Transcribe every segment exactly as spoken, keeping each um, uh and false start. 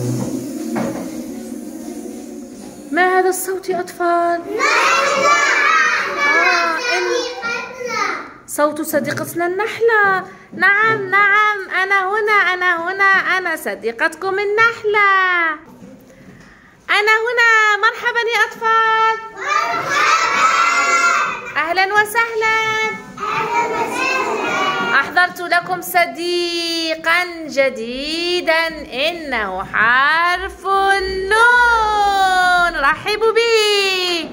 ما هذا الصوت يا أطفال؟ آه إن صوت صديقتنا النحلة. نعم نعم، أنا هنا أنا هنا أنا صديقتكم النحلة. أنا هنا. مرحبا يا أطفال. أهلا وسهلا. أحضرت لكم صديقا جديدا، إنه حرف النون. رحبوا به.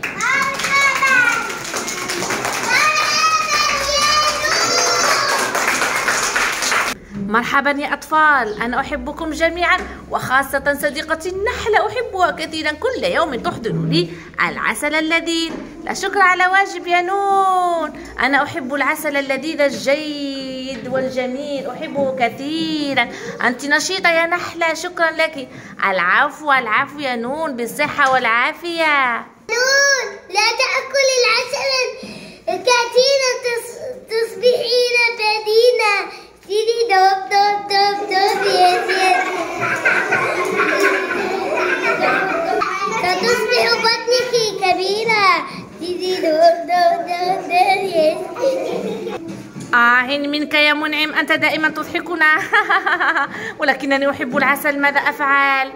مرحبا يا أطفال، أنا أحبكم جميعا، وخاصة صديقتي النحلة أحبها كثيرا. كل يوم تحضر لي العسل اللذيذ. لا شكر على واجب يا نون. أنا أحب العسل اللذيذ الجيد والجميل، أحبه كثيرا. أنت نشيطة يا نحلة، شكرا لك. العفو العفو يا نون، بالصحة والعافية. نون، لا تأكل العسل كثيرا تصبحين بدينة. ديدي دوب دوب دوب دوب يس يس. ستصبح بطنك كبيرة. ديدي دوب دوب دوب دوب يس. آه منك يا منعم، أنت دائما تضحكنا. ولكنني أحب العسل، ماذا أفعل؟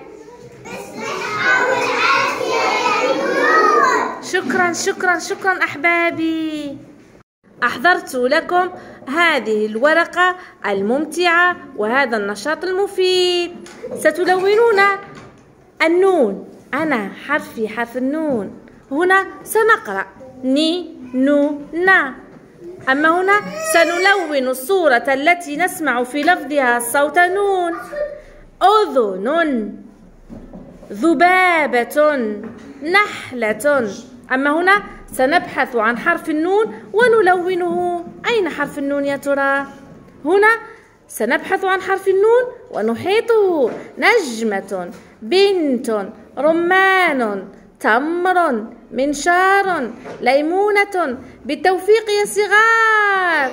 شكرا شكرا شكرا أحبابي. أحضرت لكم هذه الورقة الممتعة وهذا النشاط المفيد. ستلونون النون. أنا حرفي حرف النون. هنا سنقرأ ني نو نا. أما هنا سنلون الصورة التي نسمع في لفظها صوت نون. أذن، ذبابة، نحلة. أما هنا سنبحث عن حرف النون ونلونه. أين حرف النون يا ترى؟ هنا سنبحث عن حرف النون ونحيطه. نجمة، بنت، رمان، تمر، منشار، ليمونة. بالتوفيق يا صغار.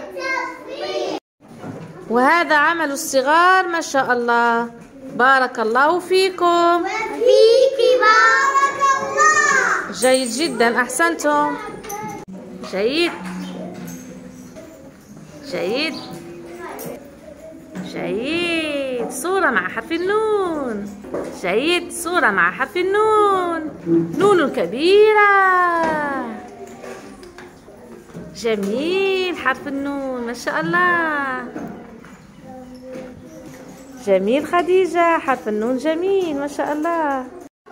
وهذا عمل الصغار، ما شاء الله. بارك الله فيكم. وفيك بارك الله. جيد جدا، أحسنتم. جيد جيد جيد. صورة مع حرف النون. جيد، صورة مع حرف النون. نون كبيرة. جميل، حرف النون ما شاء الله. جميل خديجة، حرف النون جميل ما شاء الله.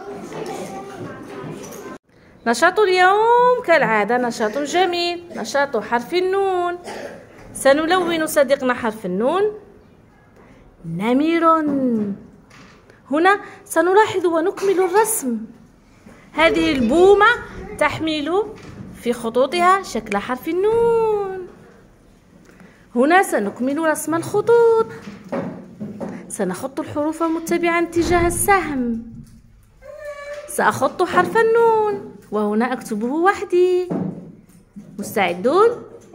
نشاط اليوم كالعادة نشاط جميل، نشاط حرف النون. سنلون صديقنا حرف النون. نمر. هنا سنلاحظ ونكمل الرسم. هذه البومة تحمل في خطوطها شكل حرف النون. هنا سنكمل رسم الخطوط. سنخط الحروف متبعا اتجاه السهم. سأخط حرف النون وهنا أكتبه وحدي. مستعدون؟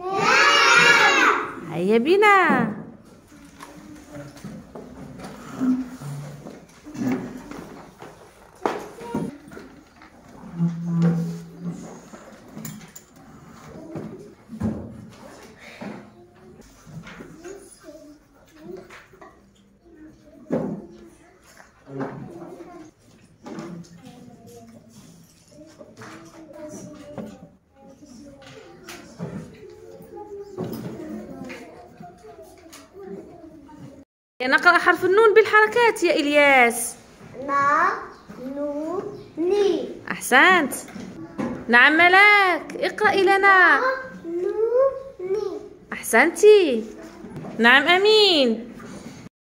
هيا بنا. نقرأ حرف النون بالحركات يا إلياس. نا نو ني. أحسنت. نعم ملاك، اقرأي لنا. نو ني. أحسنتي. نعم أمين.